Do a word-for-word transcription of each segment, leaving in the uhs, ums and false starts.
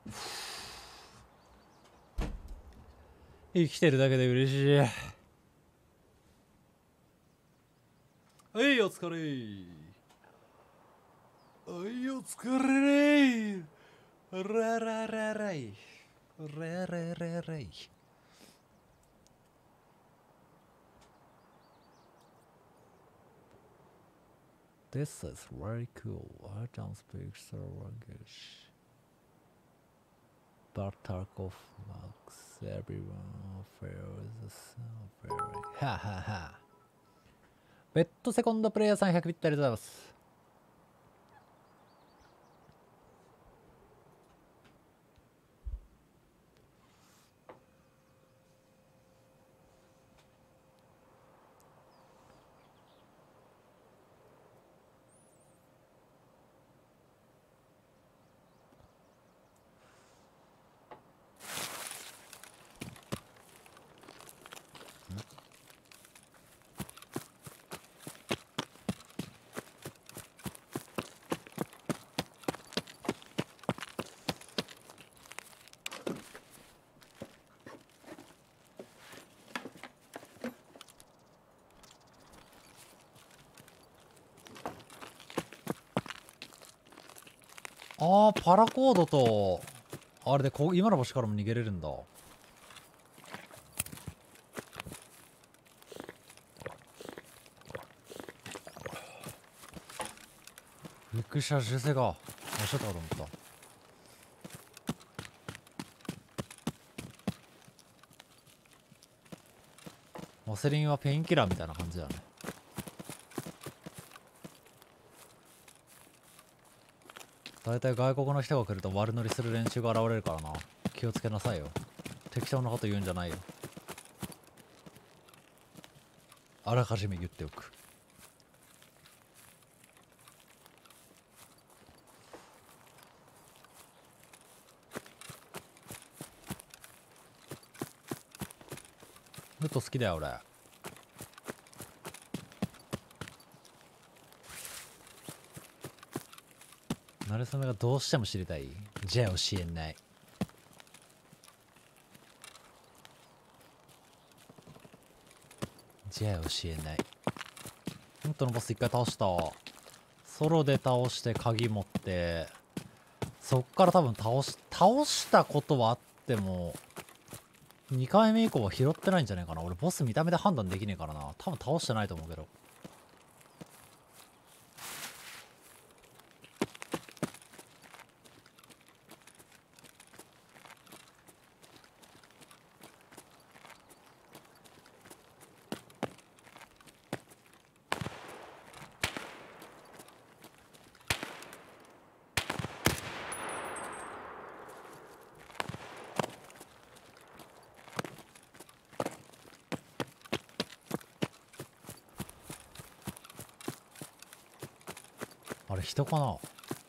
生きてるだけで嬉しい。はい、お疲れ。はい、お疲れ。ラララライ。ラララライ。This is very cool. I don't speak the language. But Tarkov Max, everyone feels very. ははは。ベッドセコンドプレイヤーさんひゃくビットありがとうございます。あー、パラコードとあれでこ今の場所からも逃げれるんだ。びっくりした。銃声がおっしゃったかと思った。ワセリンはペインキラーみたいな感じだね。だいたい外国の人が来ると悪乗りする連中が現れるからな。気をつけなさいよ。適当なこと言うんじゃないよ。あらかじめ言っておく。ルート好きだよ俺。なれそめがどうしても知りたい。じゃあ教えない。じゃあ教えない。本当のボス一回倒した。ソロで倒して鍵持ってそっから多分倒し倒したことはあってもにかいめ以降は拾ってないんじゃないかな。俺ボス見た目で判断できねえからな。多分倒してないと思うけど。あれ人かな。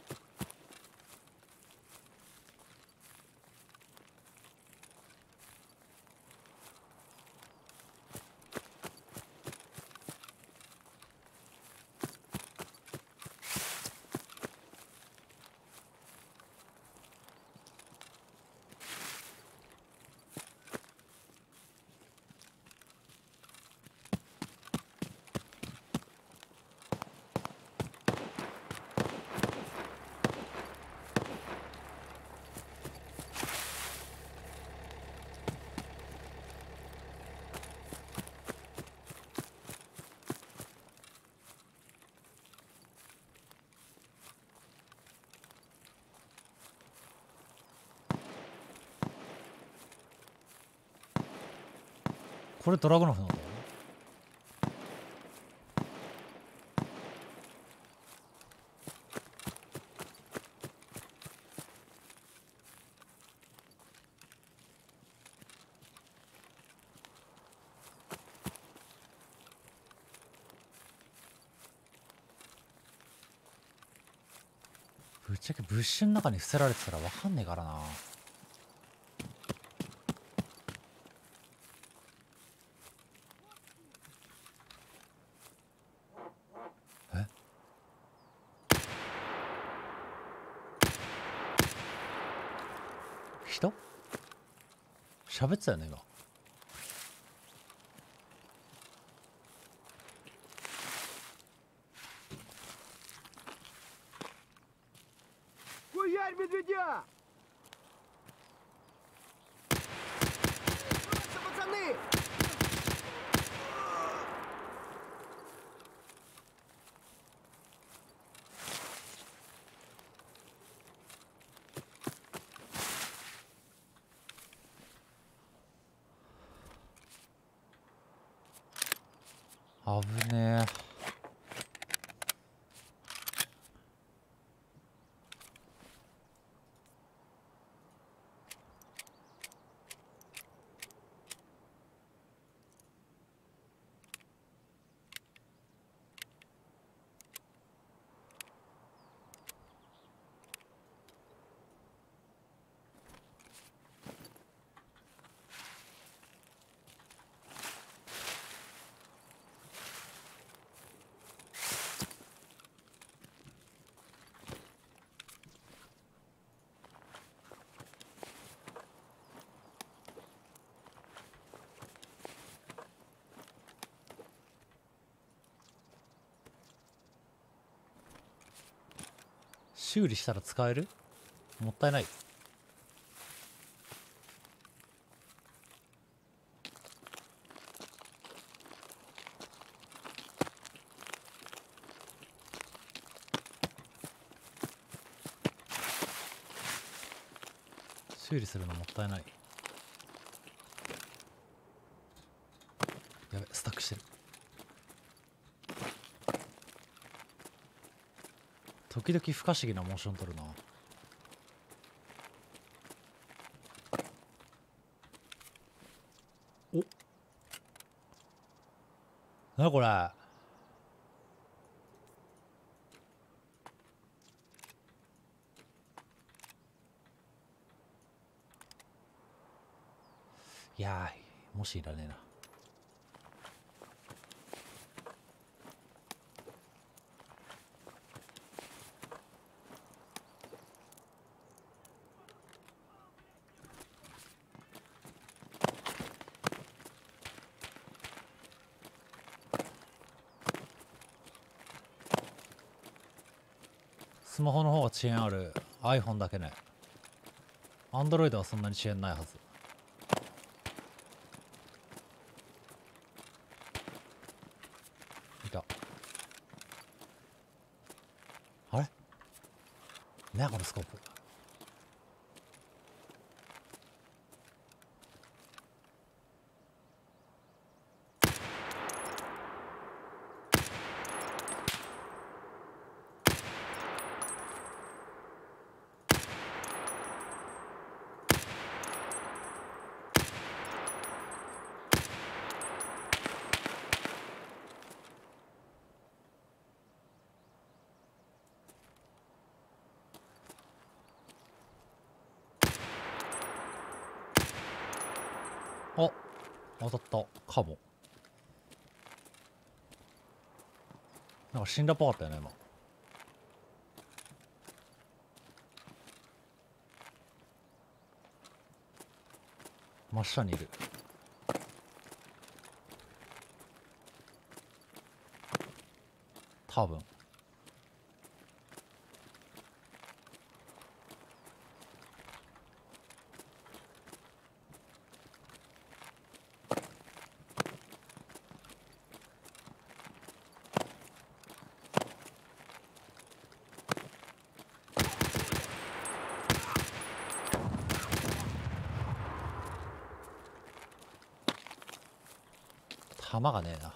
これドラグノフなんだ。ぶっちゃけブッシュの中に伏せられてたらわかんねえからな。え人喋ってたよね今。 Хуярь медведя! Пацаны! 危ねえ。修理したら使える？もったいない。修理するのもったいない。やべ、スタックしてる。時々不可思議なモーション取るな。お、なにこれ。いやー、もしいらねえな。スマホの方が遅延ある。 iPhone だけね。 Android はそんなに遅延ないはず。いた。あれねえこのスコープ。あ、当たったかも。なんか死んだっぽかったよね今。真下にいる。多分。弾がねえな。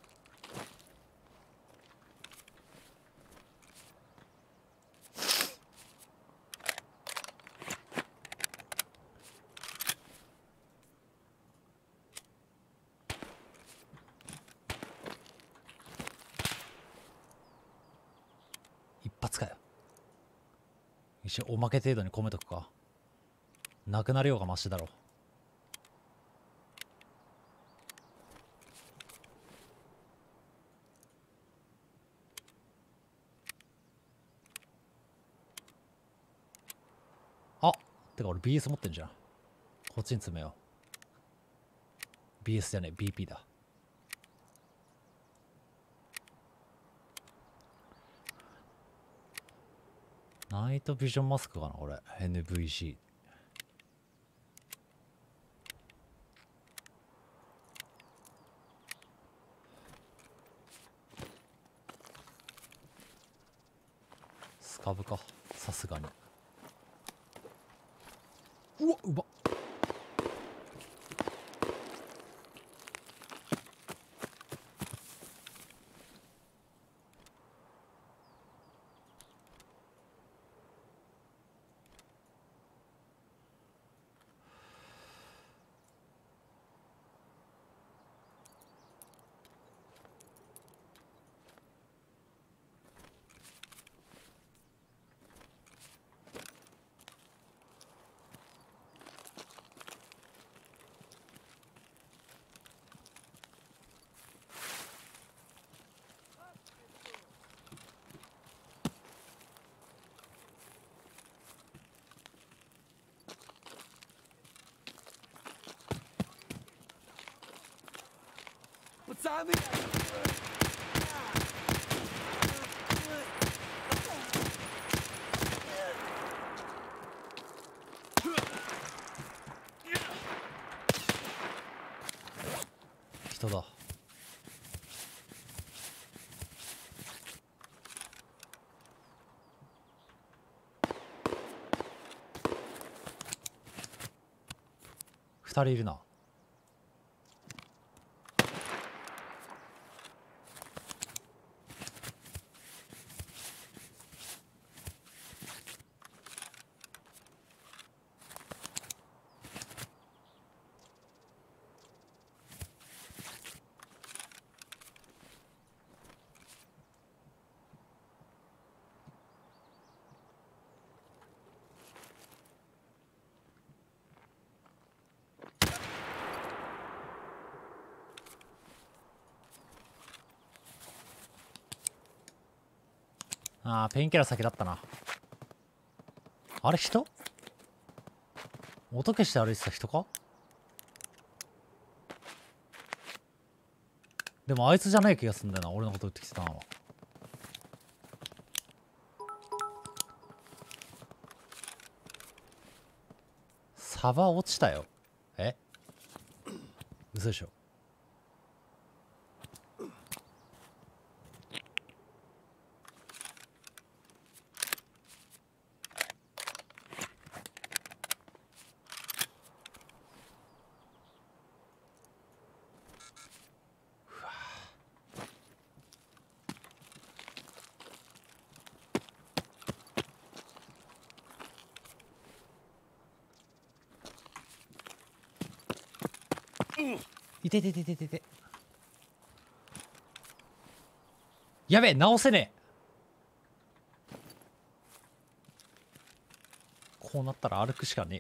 一発かよ。一応おまけ程度に込めとくか。なくなるようがマシだろ。あ、 てか俺 ビーエス 持ってんじゃん。こっちに詰めよう。 ビーエス じゃねえ ビーピー だ。ナイトビジョンマスクかなこれ。 エヌブイジー。 スカブか、さすがに。うわうまっ。 Пацаны! 人だ。二人いるな。ああ、ペインキラー先だったな。あれ人？音消して歩いてた人か？でもあいつじゃない気がすんだよな、俺のこと撃ってきてたのは。サバ落ちたよ。え？嘘でしょ。いてててててて。やべえ、直せねえ。こうなったら歩くしかねえ。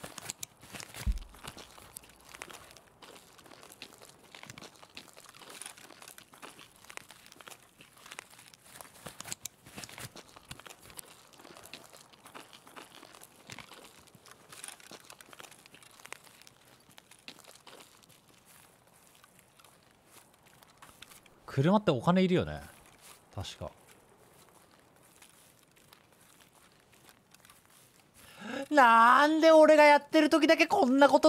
車ってお金いるよね、確か。なんで俺がやってる時だけこんなこと。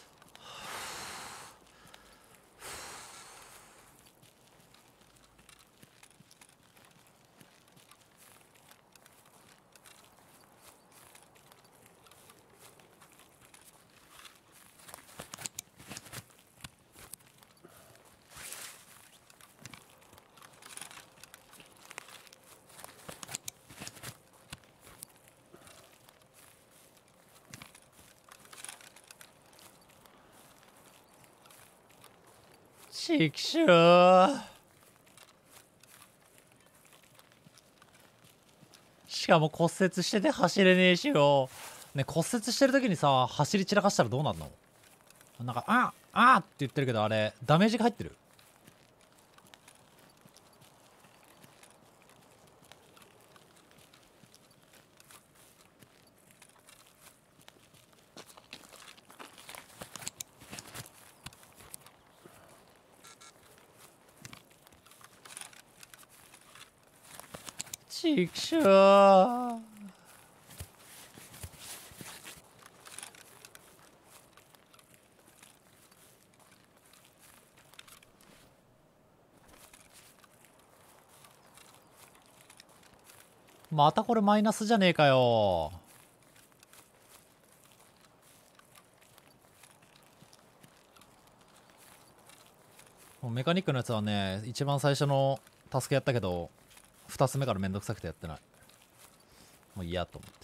ちくしょう。しかも骨折してて走れねえしよ。ね、骨折してる時にさ、走り散らかしたらどうなんの？なんか、ああって言ってるけど、あれ、ダメージが入ってる？ ちくしょー。またこれマイナスじゃねえかよ。もうメカニックのやつはね、一番最初のタスクやったけど、二つ目からめんどくさくてやってない。もう嫌と思って。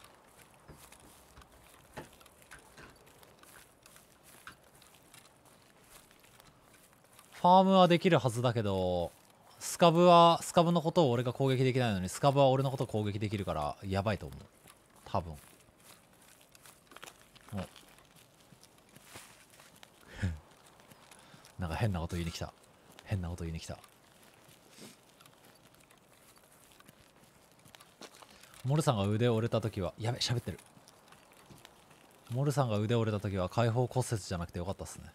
ファームはできるはずだけど、スカブは、スカブのことを俺が攻撃できないのに、スカブは俺のことを攻撃できるから、やばいと思う。多分。おなんか変なこと言いに来た。変なこと言いに来た。モルさんが腕折れた時は、やべ、喋ってる。モルさんが腕折れた時は開放骨折じゃなくてよかったっすね。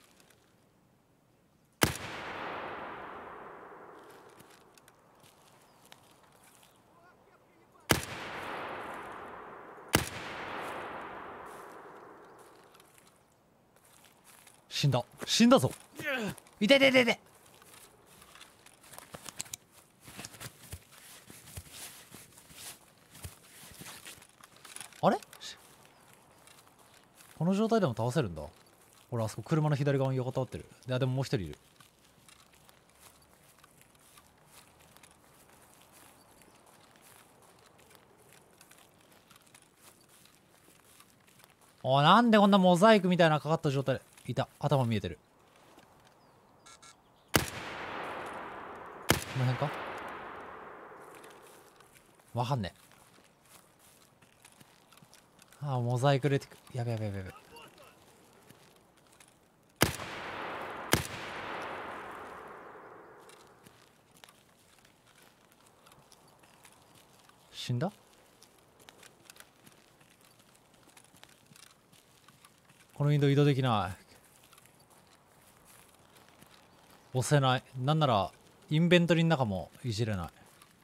死んだ。死んだぞ。痛い痛い痛い痛い。あれこの状態でも倒せるんだ。俺あそこ車の左側に横たわってる。いやでももう一人いる。おい、なんでこんなモザイクみたいなかかった状態でいた。頭見えてる。この辺かわかんねえ。ああ、モザイクレティク。やべやべやべやべ。死んだ。このウィンドウ移動できない。押せない。なんならインベントリーの中もいじれない。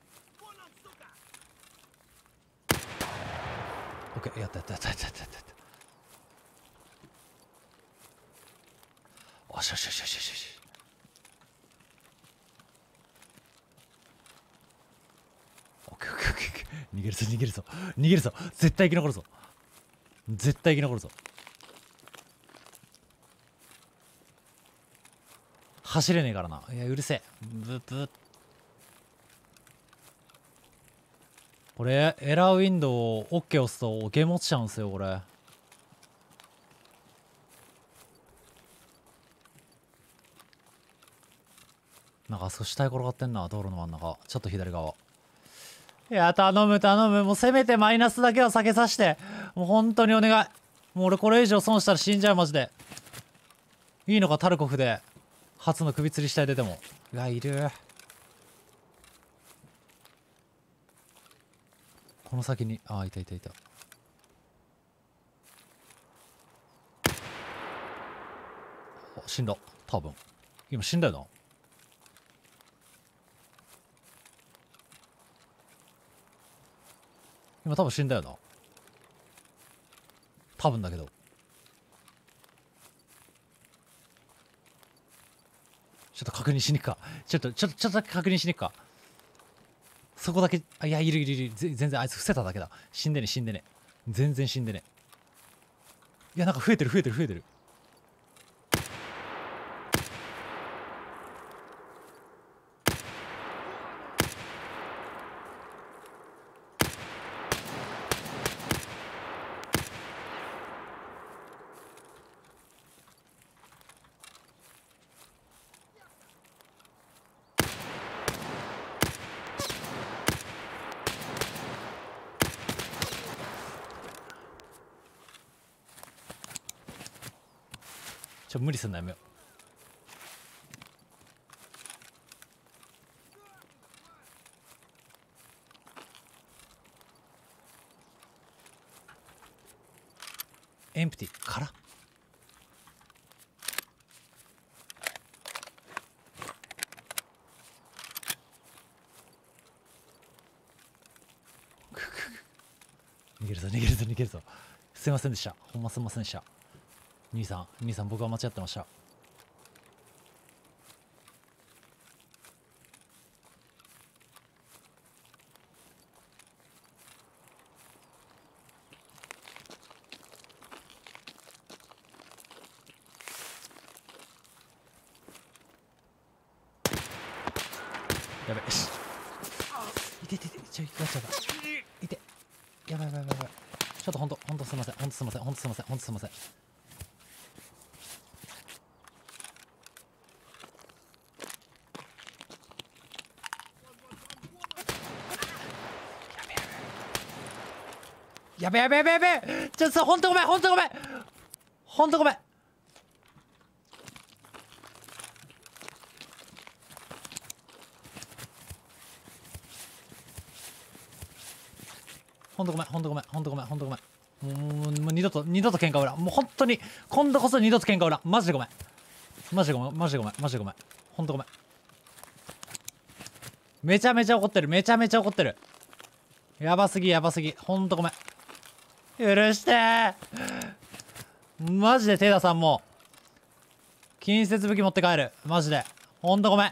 オッケー、やったやったやったやったやったやった。おしよしよしよしよしよし。オッケーオッケーオッケーオッケー。逃げるぞ逃げるぞ逃げるぞ。絶対生き残るぞ。絶対生き残るぞ。走れねえからな。いや、うるせえ。ブッブッ。これエラーウィンドウを OK 押すとゲーム落ちちゃうんすよこれ。なんかあそこ死体転がってんな。道路の真ん中ちょっと左側。いや頼む頼む。もうせめてマイナスだけは避けさせて。もう本当にお願い。もう俺これ以上損したら死んじゃうマジで。いいのかタルコフで初の首吊り死体出ても。うわいる。この先に、ああいたいたいた。死んだ多分。今死んだよな。今多分死んだよな。多分だけど。ちょっと確認しに行くか。ちょっとちょっとちょっとだけ確認しに行くか。そこだけ。あ、いやいるいるいる。全然あいつ伏せただけだ。死んでね死んでね。全然死んでね。いやなんか増えてる増えてる増えてる。ちょ無理すんのやめよう。エンプティからぞ逃げるぞ逃げるぞ。すいませんでした。ほんますいませんでした。兄さん兄さん僕は間違ってました。やべ、よし。いていていて、ちょ、やっちゃった。いて。やばいやばいやばいやばい。ちょっとほんと、ほんとすいません。ほんとすいません。ほんとすいません。ほんとすいません。やべやべやべやべやべ。ちょっとほんとごめん。ほんとごめん。ほんとごめん。ほんとごめん、ほんとごめん、ほんとごめん、ほんとごめん。もう、もう二度と、二度と喧嘩売らん。もう本当に、今度こそ二度と喧嘩売らん。マジでごめん。マジでごめん、マジでごめん、マジでごめん。ほんとごめん。めちゃめちゃ怒ってる、めちゃめちゃ怒ってる。やばすぎ、やばすぎ。ほんとごめん。許してー。マジでテイダさんも、近接武器持って帰る。マジで。ほんとごめん。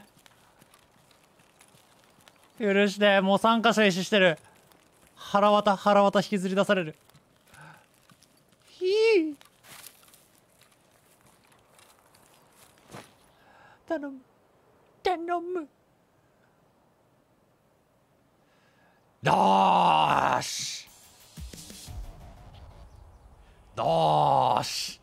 許して、もうさん箇所壊死してる。腹渡腹渡引きずり出される。ひー頼む頼む。よーしよーし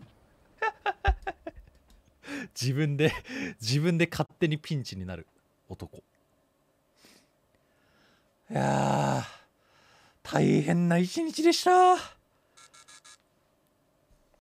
自分で自分で勝手にピンチになる男。いやー大変な一日でした。